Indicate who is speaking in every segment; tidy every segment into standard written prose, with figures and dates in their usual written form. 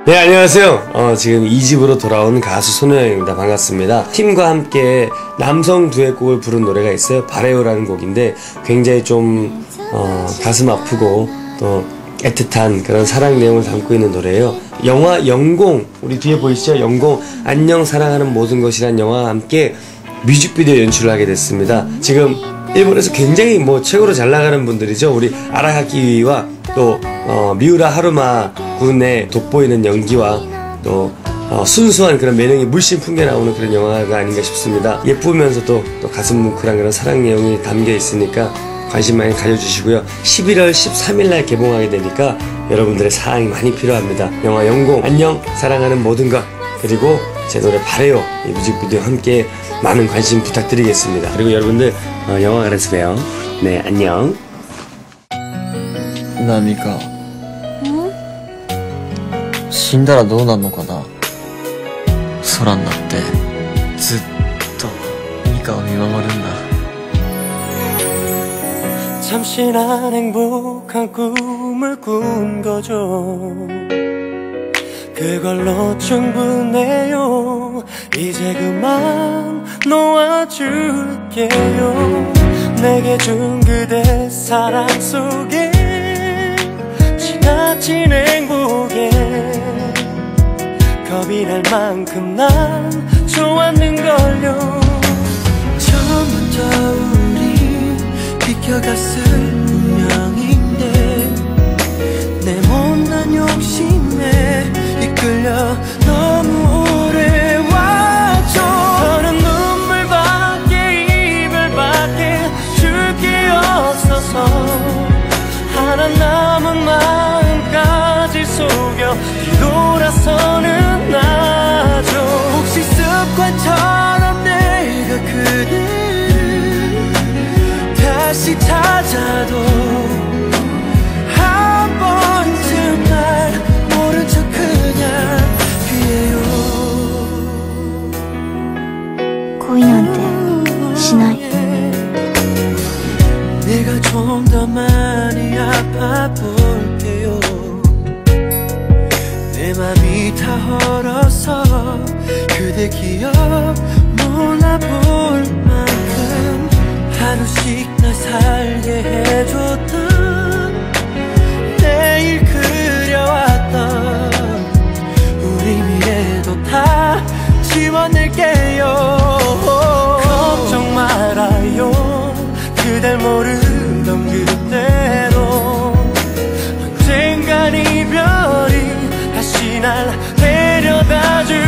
Speaker 1: 네, 안녕하세요. 지금 2집으로 돌아온 가수 손호영입니다. 반갑습니다. 팀과 함께 남성 두엣곡을 부른 노래가 있어요. 바래요라는 곡인데 굉장히 좀 가슴 아프고 또 애틋한 그런 사랑 내용을 담고 있는 노래예요. 영화 영공, 우리 뒤에 보이시죠? 영공, 안녕 사랑하는 모든 것이란 영화와 함께 뮤직비디오 연출을 하게 됐습니다. 지금 일본에서 굉장히 최고로 잘 나가는 분들이죠. 우리 아라가키와 또 미우라 하루마 군의 돋보이는 연기와 또 순수한 그런 매력이 물씬 풍겨 나오는 그런 영화가 아닌가 싶습니다. 예쁘면서도 또 가슴 뭉클한 그런 사랑 내용이 담겨 있으니까 관심 많이 가져주시고요. 11월 13일날 개봉하게 되니까 여러분들의 사랑이 많이 필요합니다. 영화 영공, 안녕 사랑하는 모든 것, 그리고 제 노래 바래요, 이 뮤직비디오 함께 많은 관심 부탁드리겠습니다. 그리고 여러분들 영화관에서 봬요. 네, 안녕.
Speaker 2: なあミカ、死んだらどうなんのかな。空になってずっとミカを見守るんだ。
Speaker 3: 잠시난 행복한 꿈을 꾼 거죠. 그걸로 충분해요. 이제 그만 놓아줄게요. 내게 준 그대 사랑 속에 지나친 행복에 겁이 날 만큼 난 좋았는걸요. 처음부터 우리 비켜갔을 운명인데 내 못난 욕심에 이끌려 너무 오래 왔죠. 더는 눈물밖에 이별밖에 줄 게 없어서 하나 남은 마음까지 속여 뒤돌아서는 나죠. 혹시 습관처럼 내가 그대를 다시 찾아도 한 번쯤 날 모른 척 그냥 피해요.
Speaker 4: 恋なんてしない。
Speaker 3: 내가 좀 더 많이 아파볼게요. 내 맘이 다 얼어서 그대 기억 몰라볼 만큼 하루씩 날 살게 해줬던 내일 그려왔던 우리 미래도 다 지워낼게요. 걱정 말아요. 그댈 모르던 그대로 언젠간 이별이 다시 날 데려다 줄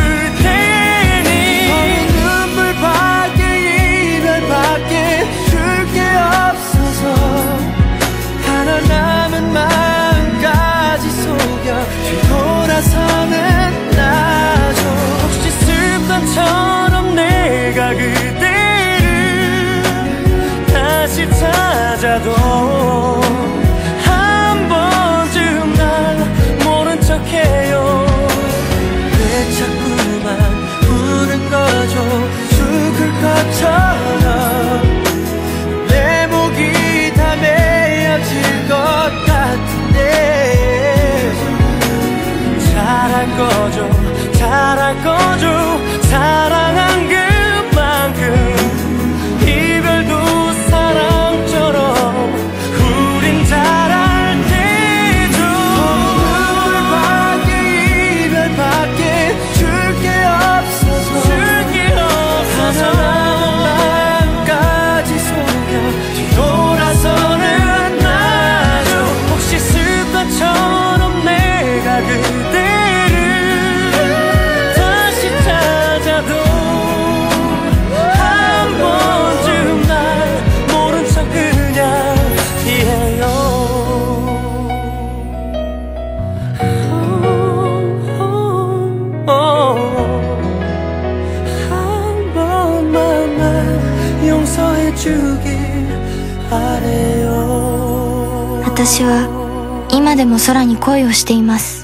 Speaker 3: 테니 눈물밖에 이별밖에 줄 게 없어서 하나 남은 마음까지 속여 뒤돌아서는 나죠. 혹시 습관처럼 내가 그대를 다시 찾아도 한 번쯤 날 모른 척해요. 왜 자꾸만 우는 거죠. 죽을 것처럼 내 목이 다 메어질 것 같은데 잘할 거죠, 잘할 거죠. 사랑한 그만큼 이별도 사랑처럼 우린 잘할 테죠. 눈물밖에 이별밖에 줄 게 없어서 하나 남은 마음까지 속여 뒤돌아서는 나죠. 혹시 습관처럼 내가 그대를 다시 찾아도 한 번쯤 날 모른 척 그냥 피해요. 한 번만만 용서해주길 바래요.
Speaker 4: 私は今でも空に恋をしています。